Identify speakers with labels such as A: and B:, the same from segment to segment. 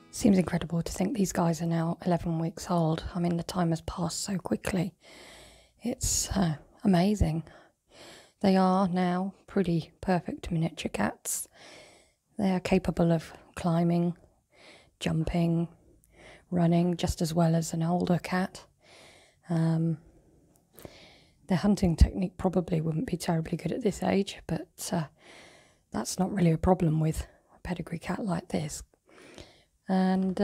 A: Seems incredible to think these guys are now 11 weeks old. I mean, the time has passed so quickly. It's amazing. They are now pretty perfect miniature cats. They are capable of climbing, jumping, running just as well as an older cat. Their hunting technique probably wouldn't be terribly good at this age, but that's not really a problem with a pedigree cat like this. And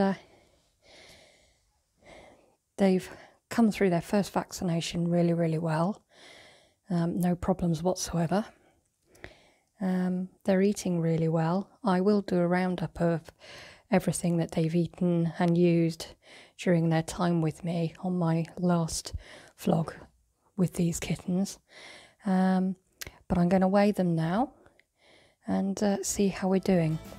A: they've come through their first vaccination really, really well. No problems whatsoever. They're eating really well. I will do a roundup of everything that they've eaten and used during their time with me on my last vlog with these kittens. But I'm going to weigh them now and see how we're doing.